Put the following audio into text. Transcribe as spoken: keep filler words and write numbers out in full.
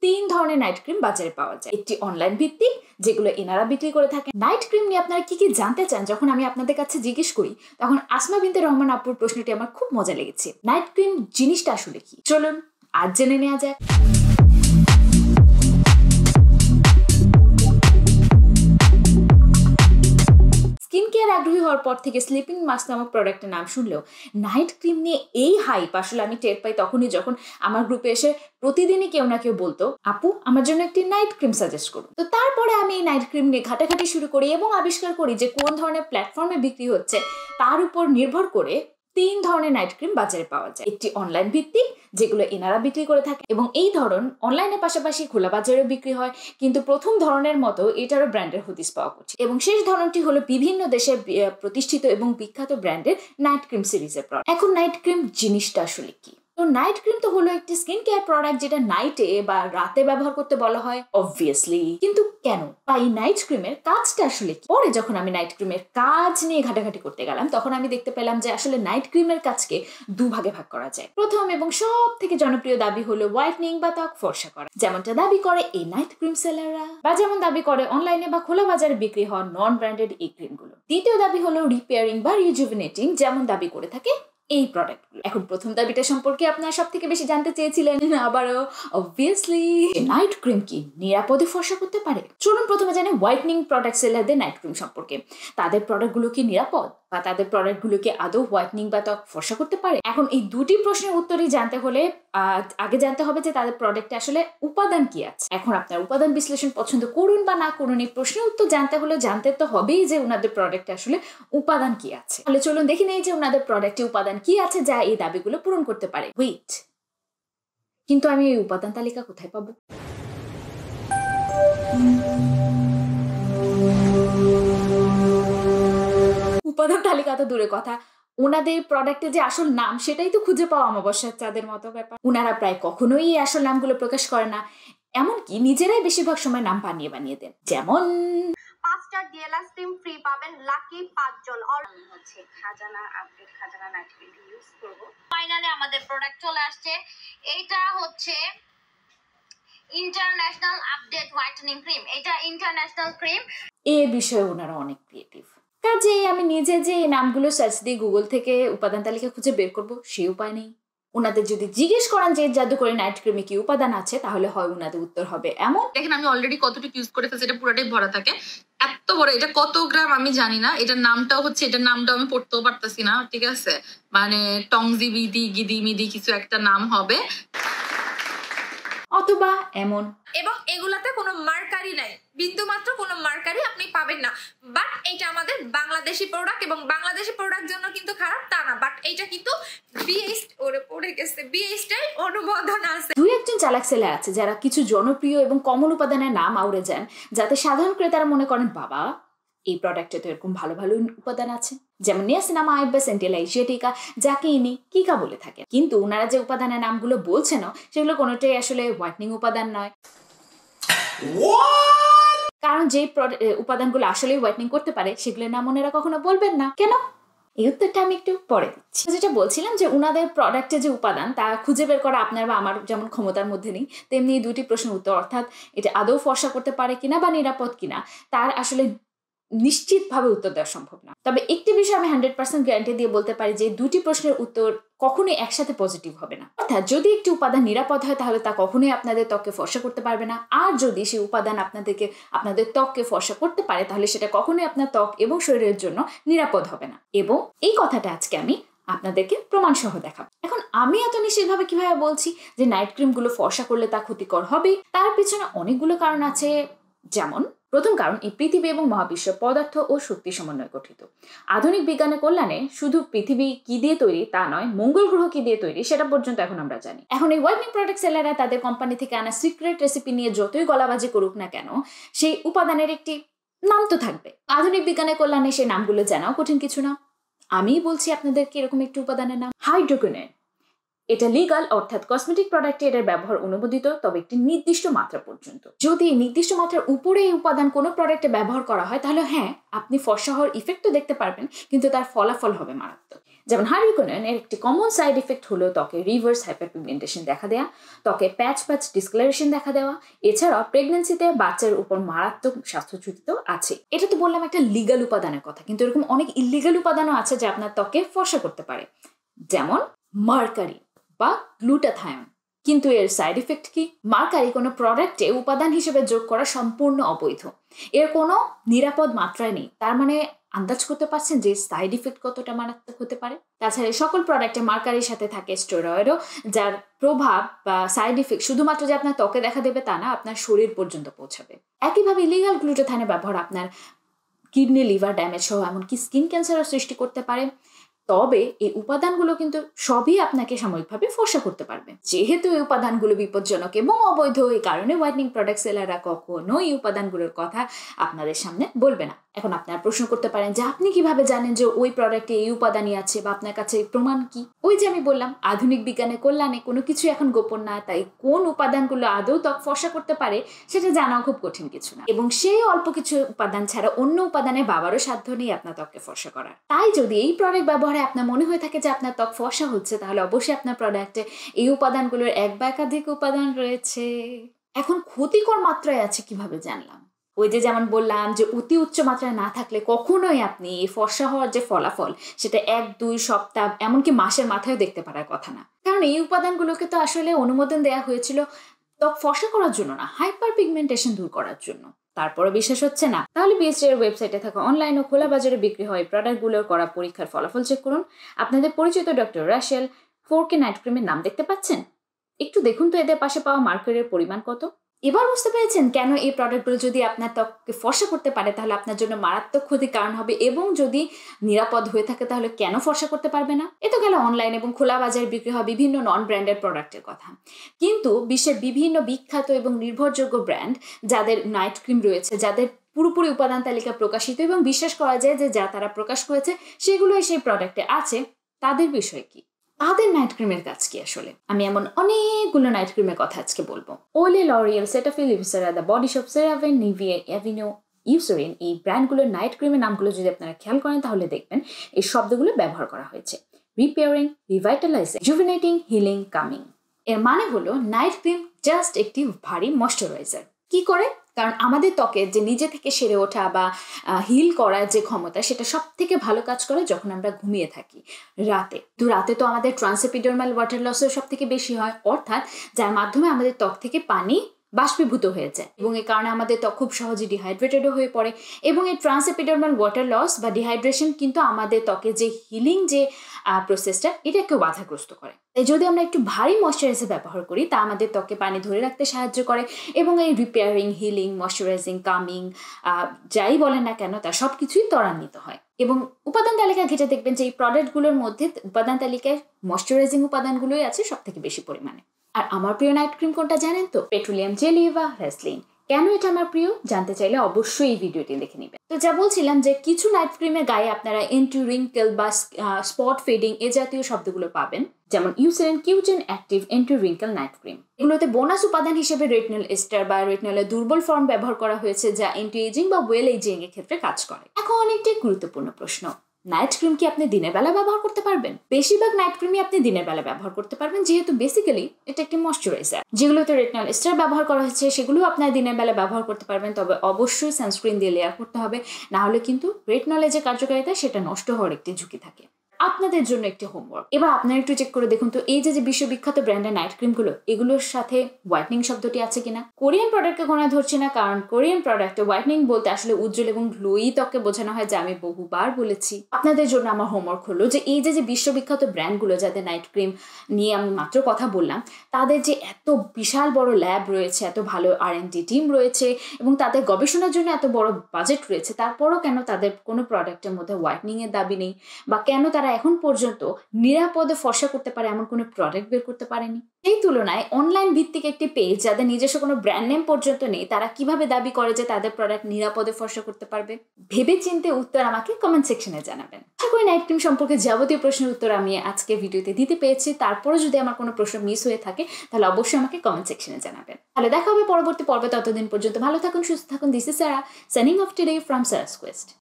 তিন ধরনের night cream বাজারে পাওয়া যায়। একটি অনলাইন ভিত্তিক, যেগুলো এনারা বিক্রি করে থাকেন। নাইট ক্রিম নিয়ে আপনারা কি কি জানতে চান যখন আমি আপনাদের কাছে জিজ্ঞেস করি, তখন আসমা বিনতে রহমান আপুর প্রশ্নটি আমার খুব মজা লেগেছে। নাইট ক্রিম জিনিসটা আসলে কি, চলুন আজ জেনে নেওয়া যাক। স্কিন কেয়ার আগ্রহী হওয়ার পর থেকে স্লিপিং মাস্ক নামক প্রোডাক্টের নাম শুনলেও নাইট ক্রিম নিয়ে এই হাইপ আসলে আমি টের পাই তখনই যখন আমার গ্রুপে এসে প্রতিদিনই কেউ না কেউ বলতো, আপু আমার জন্য একটি নাইট ক্রিম সাজেস্ট করুন। তো তারপরে আমি এই নাইট ক্রিম নিয়ে ঘাটাঘাটি শুরু করি এবং আবিষ্কার করি যে কোন ধরনের প্ল্যাটফর্মে বিক্রি হচ্ছে তার উপর নির্ভর করে তিন ধরনের নাইট ক্রিম বাজারে পাওয়া যায়। একটি অনলাইন ভিত্তিক, যেগুলো এনারা বিক্রি করে থাকে, এবং এই ধরন অনলাইনের পাশাপাশি খোলা বাজারেও বিক্রি হয়, কিন্তু প্রথম ধরনের মতো এটারও ব্র্যান্ডের হদিস পাওয়া করছে। এবং শেষ ধরনটি হলো বিভিন্ন দেশে প্রতিষ্ঠিত এবং বিখ্যাত ব্র্যান্ডের নাইট ক্রিম সিরিজের প্রোডাক্ট। এখন নাইট ক্রিম জিনিসটা আসলে কি? তো নাইট ক্রিম তো হলো একটি স্কিন কেয়ার প্রোডাক্ট যেটা নাইটে বা রাতে ব্যবহার করতে বলা হয় অবভিয়াসলি, কিন্তু কেন বা এই নাইট ক্রিমের কাজটা আসলে কি? পরে যখন আমি নাইট ক্রিমের কাজ নিয়ে ঘাটাঘাটি করতে গেলাম তখন আমি দেখতে পেলাম যে আসলে নাইট ক্রিমের কাজকে দুভাগে ভাগ করা যায়। প্রথম এবং সব থেকে জনপ্রিয় দাবি হলো হোয়াইটনিং বা ত্বক ফর্সা করা, যেমনটা দাবি করে এই নাইট ক্রিম সেলাররা, বা যেমন দাবি করে অনলাইনে বা খোলা বাজারে বিক্রি হওয়া নন ব্র্যান্ডেড এই ক্রিমগুলো। দ্বিতীয় দাবি হলো রিপেয়ারিং বা রিজুভিনেটিং, যেমন দাবি করে থাকে এই প্রোডাক্টগুলো। এখন প্রথম দাবিটা সম্পর্কে আপনারা সব থেকে বেশি জানতে চেয়েছিলেন, আবারও অবভিয়াসলি নাইট ক্রিম কি নিরাপদে ফর্সা করতে পারে? চলুন প্রথমে জানি হোয়াইটনিং প্রোডাক্ট সেলারদের নাইট ক্রিম সম্পর্কে। তাদের প্রোডাক্টগুলো কি নিরাপদ, বা তাদের প্রোডাক্টগুলো কি আদৌ হোয়াইটনিং বা ত্বক ফর্সা করতে পারে? এখন এই দুটি প্রশ্নের উত্তরই জানতে হলে আগে জানতে হবে যে তাদের প্রোডাক্টে আসলে উপাদান কি আছে। এখন আপনার উপাদান বিশ্লেষণ পছন্দ করুন বা না করুন, এই প্রশ্নের উত্তর জানতে হলে জানতে তো হবেই যে ওনাদের প্রোডাক্টে আসলে উপাদান কি আছে। তাহলে চলুন দেখে নেই যে ওনাদের প্রোডাক্টে উপাদান কি আছে যা এই দাবিগুলো পূরণ করতে পারে। ওয়েট, কিন্তু আমি এই উপাদান তালিকা কোথায় পাবো? উপাদান তালিকা তো দূরের কথা, ওনাদের প্রোডাক্টের যে আসল নাম সেটাই তো খুঁজে পাওয়া অমাবস্যার চাঁদের মতো ব্যাপার। ওনারা প্রায় কখনোই এই আসল নামগুলো প্রকাশ করে না, এমনকি নিজেরাই বেশিরভাগ সময় নাম বানিয়ে বানিয়ে দেন। যেমন পাঁচটা ডিএলএস ক্রিম ফ্রি পাবেন লাকি পাঁচজন। অল হচ্ছে Khazana update, Khazana night cream use করব। ফাইনালি আমাদের প্রোডাক্ট চলে আসছে, এইটা হচ্ছে ইন্টারন্যাশনাল আপডেট হোয়াইটেনিং ক্রিম। এটা ইন্টারন্যাশনাল ক্রিম। এই বিষয়ে ওনারা অনেক ক্রিয়েটিভ, কাজে আমি নিজে যে এই নামগুলো সার্চ দিয়ে গুগল থেকে উপাদান তালিকা খুঁজে বের করবো সেই উপায় নেই। ওনাদের যদি জিজ্ঞেস করেন যে জাদুকরি নাইট ক্রিমে কি উপাদান আছে, তাহলে হয় ওনাদের উত্তর হবে এমন। দেখেন আমি অলরেডি কতটুকু ইউজ করে ফেলছি, এটা পুরোটাই ভরা থাকে, এত বড়। এটা কত গ্রাম আমি জানি না, এটার নামটাও হচ্ছে, এটার নামটাও আমি পড়তেও পারতেছি না, ঠিক আছে, মানে টংজি বিদি গিদি মিদি কিছু একটা নাম হবে, অথবা এমন। এবং এগুলাতে কোনো মার্কারি নাই, বিন্দু মাত্র কোনো মার্কারি আপনি পাবেন না। বাট এটা আমাদের বাংলাদেশি প্রোডাক্ট, এবং বাংলাদেশি প্রোডাক্ট জন্য কিন্তু খারাপ তা না, বাট এইটা কিন্তু বিএস ওরে পড়ে গেছে, বিএসটাই অনুমোদন আছে। দুই একজন চালাক ছেলে আছে যারা কিছু জনপ্রিয় এবং কমন উপাদানের নাম আউড়ে যান, যাতে সাধারণ ক্রেতারা মনে করেন বাবা এই প্রোডাক্টে তো এরকম ভালো ভালো উপাদান আছে, যেমন নিয়াসিনামাইড বা সেন্টিলাইজিয়াটিকা, যাকে ইনি কিকা বলে থাকেন। কিন্তু ওনারা যে উপাদানের নামগুলো বলছেন সেগুলো কোনোটাই আসলে হোয়াইটনিং উপাদান নয়, কারণ যে উপাদানগুলো আসলে হোয়াইটনিং করতে পারে সেগুলোর নাম ওনারা কখনো বলবেন না। কেন? এই উত্তরটা আমি একটু পরে দিচ্ছি। যেটা বলছিলাম যে ওনাদের প্রোডাক্টে যে উপাদান তা খুঁজে বের করা আপনার বা আমার যেমন ক্ষমতার মধ্যে নেই, তেমনি দুটি প্রশ্নের উত্তর, অর্থাৎ এটা আদৌ ফর্সা করতে পারে কিনা বা নিরাপদ কিনা, তার আসলে নিশ্চিতভাবে উত্তর দেওয়া সম্ভব না। তবে একটি বিষয় আমি হান্ড্রেড পার্সেন্ট গ্যারান্টি দিয়ে বলতে পারি যে দুটি প্রশ্নের উত্তর কখনোই একসাথে পজিটিভ হবে না। অর্থাৎ যদি একটি উপাদান নিরাপদ হয় তাহলে তা কখনোই আপনাদের ত্বককে ফর্সা করতে পারবে না, আর যদি সেই উপাদান আপনাদেরকে আপনাদের ত্বককে ফর্সা করতে পারে তাহলে সেটা কখনোই আপনার ত্বক এবং শরীরের জন্য নিরাপদ হবে না। এবং এই কথাটা আজকে আমি আপনাদেরকে প্রমাণ সহ দেখাবো। এখন আমি এত নিশ্চিতভাবে কিভাবে বলছি যে নাইট ক্রিমগুলো ফর্সা করলে তা ক্ষতিকর হবে? তার পিছনে অনেকগুলো কারণ আছে। যেমন প্রথম কারণ, এই পৃথিবী এবং মহাবিশ্ব পদার্থ ও শক্তি সমন্বয়ে গঠিত। আধুনিক বিজ্ঞানের কল্যাণে শুধু পৃথিবী কি দিয়ে তৈরি তা নয়, মঙ্গল গ্রহ কি দিয়ে তৈরি সেটা পর্যন্ত এখন আমরা জানি। এখন এই হোয়াইটনিং প্রোডাক্ট সেলাররা তাদের কোম্পানি থেকে আনা সিক্রেট রেসিপি নিয়ে যতই গলাবাজি করুক না কেন, সেই উপাদানের একটি নাম তো থাকবে। আধুনিক বিজ্ঞানের কল্যাণে সেই নামগুলো জানাও কঠিন কিছু না। আমি বলছি আপনাদেরকে এরকম একটি উপাদানের নাম, হাইড্রোকুইনোন। এটা লিগাল, অর্থাৎ কসমেটিক প্রোডাক্টে এটার ব্যবহার অনুমোদিত, তবে একটি নির্দিষ্ট মাত্রা পর্যন্ত। যদি নির্দিষ্ট মাত্রার উপরে এই উপাদান কোনো প্রোডাক্টে ব্যবহার করা হয় তাহলে হ্যাঁ আপনি ফর্সা হওয়ার ইফেক্ট তো দেখতে পারবেন, কিন্তু তার ফলাফল হবে মারাত্মক। যেমন হাইড্রোকুইনোন এর একটি কমন সাইড এফেক্ট হলো ত্বকে রিভার্স হাইপারপিগমেন্টেশন দেখা দেওয়া, ত্বকে প্যাচ প্যাচ ডিসকালারেশন দেখা দেওয়া। এছাড়াও প্রেগনেন্সিতে বাচ্চার উপর মারাত্মক স্বাস্থ্য ঝুঁকি তো আছে। এটা তো বললাম একটা লিগাল উপাদানের কথা, কিন্তু এরকম অনেক ইলিগাল উপাদানও আছে যা আপনার ত্বকে ফর্সা করতে পারে, যেমন মার্কারি বা গ্লুটাথায়ন। কিন্তু এর সাইড এফেক্ট কি? মার্কারি কোনো প্রোডাক্টে উপাদান হিসেবে যোগ করা সম্পূর্ণ অবৈধ, এর কোনো নিরাপদ মাত্রায় নেই। তার মানে আন্দাজ করতে পারছেন যে সাইড ইফেক্ট কতটা মারাত্মক হতে পারে। তাছাড়া সকল প্রোডাক্টে মার্কারির সাথে থাকে স্টেরয়েডও, যার প্রভাব বা সাইড ইফেক্ট শুধুমাত্র যে আপনার ত্বকে দেখা দেবে তা না, আপনার শরীর পর্যন্ত পৌঁছাবে। একইভাবে ইলিগাল গ্লুটাথায়নের ব্যবহার আপনার কিডনি লিভার ড্যামেজ সহ এমনকি স্কিন ক্যান্সারও সৃষ্টি করতে পারে। তবে এই উপাদানগুলো কিন্তু সবই আপনাকে সাময়িকভাবে ফর্সা করতে পারবে। যেহেতু এই উপাদানগুলো বিপজ্জনক এবং অবৈধ, এই কারণে হোয়াইটনিং প্রোডাক্ট সেলাররা কখনো এই উপাদানগুলোর কথা আপনাদের সামনে বলবে না। এখন আপনারা প্রশ্ন করতে পারেন যে আপনি কিভাবে জানেন যে ওই প্রোডাক্টে এই উপাদানই আছে, বা আপনার কাছে প্রমাণ কি? ওই যে আমি বললাম, আধুনিক বিজ্ঞানের কল্যাণে কোনো কিছু এখন গোপন না, তাই কোন উপাদানগুলো আদৌ ত্বক ফর্সা করতে পারে সেটা জানাও খুব কঠিন কিছু না। এবং সেই অল্প কিছু উপাদান ছাড়া অন্য উপাদানে বাবারও সাধ্য নেই আপনার ত্বককে ফর্সা করার। তাই যদি এই প্রোডাক্ট ব্যবহারে আপনার মনে হয়ে থাকে যে আপনার ত্বক ফর্সা হচ্ছে, তাহলে অবশ্যই আপনার প্রোডাক্টে এই উপাদানগুলোর এক বা একাধিক উপাদান রয়েছে। এখন ক্ষতিকর মাত্রায় আছে কিভাবে জানলাম? ওই যে যেমন বললাম যে অতি উচ্চ মাত্রায় না থাকলে কখনোই আপনি এই ফর্সা হওয়ার যে ফলাফল সেটা এক দুই সপ্তাহ এমনকি মাসের মাথায় দেখতে পারার কথা না। কারণ এই উপাদানগুলোকে তো আসলে অনুমোদন দেওয়া হয়েছিল ত্বক ফর্সা করার জন্য না, হাইপার পিগমেন্টেশন দূর করার জন্য। তারপরে বিশ্বাস হচ্ছে না? তাহলে বিএসটি এর ওয়েবসাইটে থাকা অনলাইন ও খোলা বাজারে বিক্রি হয় প্রোডাক্টগুলোর করা পরীক্ষার ফলাফল চেক করুন। আপনাদের পরিচিত doctor Rashel four K night ক্রিমের নাম দেখতে পাচ্ছেন? একটু দেখুন তো এদের পাশে পাওয়া মার্কারের পরিমাণ কত। এবার বুঝতে পেরেছেন কেন এই প্রোডাক্টগুলো যদি আপনার ত্বককে ফর্সা করতে পারে তাহলে আপনার জন্য মারাত্মক ক্ষতির কারণ হবে, এবং যদি নিরাপদ হয়ে থাকে তাহলে কেন ফর্সা করতে পারবে না। এ তো গেল অনলাইন এবং খোলা বাজারে বিক্রি হয় বিভিন্ন নন ব্র্যান্ডেড প্রোডাক্টের কথা। কিন্তু বিশ্বের বিভিন্ন বিখ্যাত এবং নির্ভরযোগ্য ব্র্যান্ড যাদের নাইট ক্রিম রয়েছে, যাদের পুরোপুরি উপাদান তালিকা প্রকাশিত এবং বিশ্বাস করা যায় যে যা তারা প্রকাশ করেছে সেগুলোই সেই প্রোডাক্টে আছে, তাদের বিষয় কি? তাদের নাইট ক্রিমের কাজ কি আসলে? আমি এমন অনেকগুলো নাইট ক্রিমের কথা আজকে বলবো। Olay, L'Oreal, Cetaphil, Evesera, the body shop, CeraVe, Nivea, Aveeno, Eucerin, এই ব্র্যান্ডগুলোর নাইট ক্রিমের নামগুলো যদি আপনারা খেয়াল করেন তাহলে দেখবেন এই শব্দগুলো ব্যবহার করা হয়েছে: repairing, revitalising, rejuvenating, healing, calming. এর মানে হলো নাইট ক্রিম জাস্ট একটি ভারী ময়শ্চারাইজার। কি করে? কারণ আমাদের ত্বকের যে নিজে থেকে সেরে ওঠা বা হিল করার যে ক্ষমতা, সেটা সব থেকে ভালো কাজ করে যখন আমরা ঘুমিয়ে থাকি রাতে। তো রাতে তো আমাদের ট্রান্সএপিডার্মাল ওয়াটার লসও সব থেকে বেশি হয়, অর্থাৎ যার মাধ্যমে আমাদের ত্বক থেকে পানি বাষ্পীভূত হয়ে যায়, এবং এই কারণে আমাদের ত্বক খুব সহজে ডিহাইড্রেটেডও হয়ে পড়ে। এবং এই ট্রান্সএপিডার্মাল ওয়াটার লস বা ডিহাইড্রেশন কিন্তু আমাদের ত্বকের যে হিলিং যে প্রসেসটা, এটাকেও বাধাগ্রস্ত করে। তাই যদি আমরা একটু ভারী ময়শ্চারাইজার ব্যবহার করি তা আমাদের ত্বকে পানি ধরে রাখতে সাহায্য করে, এবং এই রিপেয়ারিং, হিলিং, ময়শ্চারাইজিং, কামিং যাই বলেন না কেন তার সব কিছুই ত্বরান্বিত হয়। এবং উপাদান তালিকা ঘেটে দেখবেন যে এই প্রোডাক্টগুলোর মধ্যে উপাদান তালিকায় ময়শ্চারাইজিং উপাদানগুলোই আছে সব থেকে বেশি পরিমাণে। আর আমার প্রিয় নাইট ক্রিম কোনটা জানেন তো? পেট্রোলিয়াম জেলি বা ভ্যাসলিন। কেন এটা আমার প্রিয় জানতে চাইলে অবশ্যই এই ভিডিওটি দেখে নেবেন। তো যা বলছিলাম যে কিছু নাইট ক্রিমের গায়ে আপনারা এন্টি রিঙ্কেল বা স্পট ফেডিং এ জাতীয় শব্দগুলো পাবেন, যেমন Eucerin Q ten active anti wrinkle night cream. এগুলোতে বোনাস উপাদান হিসেবে রেটিনল এস্টার বা রেটিনলের দুর্বল ফর্ম ব্যবহার করা হয়েছে, যা এন্টি এজিং বা ওয়েল এজিং এর ক্ষেত্রে কাজ করে। এখন অনেকটাই গুরুত্বপূর্ণ প্রশ্ন, নাইট ক্রিম কি আপনি দিনের বেলা ব্যবহার করতে পারবেন? বেশিরভাগ নাইট ক্রিমই আপনি দিনের বেলা ব্যবহার করতে পারবেন, যেহেতু বেসিক্যালি এটা একটি ময়শ্চারাইজার। যেগুলোতে রেটিনল এস্টার ব্যবহার করা হয়েছে সেগুলো আপনার দিনের বেলা ব্যবহার করতে পারবেন, তবে অবশ্যই সানস্ক্রিন দিয়ে লেয়ার করতে হবে, না হলে কিন্তু রেটিনলের যে কার্যকারিতা সেটা নষ্ট হওয়ার একটি ঝুঁকি থাকে। আপনাদের জন্য একটি হোমওয়ার্ক, এবার আপনারা একটু চেক করে দেখুন তো এই যে যে বিশ্ববিখ্যাত ব্র্যান্ডের নাইট ক্রিমগুলো, এগুলোর সাথে হোয়াইটনিং শব্দটি আছে কিনা। কোরিয়ান প্রোডাক্টকে কোনো ধরছি না, কারণ কোরিয়ান প্রোডাক্টে হোয়াইটনিং বলতে আসলে উজ্জ্বল এবং গ্লোই ত্বককে বোঝানো হয়, যা আমি বহুবার বলেছি। আপনাদের জন্য আমার হোমওয়ার্ক হলো যে এই যে যে বিশ্ববিখ্যাত ব্র্যান্ডগুলো যাদের নাইট ক্রিম নিয়ে আমি মাত্র কথা বললাম, তাদের যে এত বিশাল বড় ল্যাব রয়েছে, এত ভালো আর এন ডি টিম রয়েছে, এবং তাদের গবেষণার জন্য এত বড় বাজেট রয়েছে, তারপরও কেন তাদের কোনো প্রোডাক্টের মধ্যে হোয়াইটনিং এর দাবি নেই, বা কেন তারা এখন পর্যন্ত নিরাপদে ফর্সা করতে পারে এমন কোনো প্রোডাক্ট বের করতে পারেনি। এই তুলনায় অনলাইন ভিত্তিক একটি পেজ যাদের নিজস্ব কোনো ব্র্যান্ড নেম পর্যন্ত নেই, তারা কিভাবে দাবি করে যে তাদের প্রোডাক্ট নিরাপদে ফর্সা করতে পারবে? ভেবে চিন্তে উত্তর আমাকে কমেন্ট সেকশনে জানাবেন। আশা করি নাইট ক্রিম সম্পর্কে যাবতীয় প্রশ্নের উত্তর আমি আজকে ভিডিওতে দিতে পেরেছি। তারপরে যদি আমার কোনো প্রশ্ন মিস হয়ে থাকে তাহলে অবশ্যই আমাকে কমেন্ট সেকশনে জানাবেন। তাহলে দেখা হবে পরবর্তী পর্বে, ততদিন পর্যন্ত ভালো থাকুন, সুস্থ থাকুন। This is Sara, signing off today from Sara's Quest.